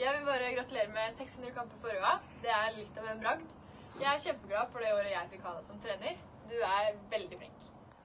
Jeg vil bare gratulere med 600 kamper for Røa. Det er litt av en bragd. Jeg er kjempeglad for det året jeg fikk ha deg som trener. Du er veldig flink.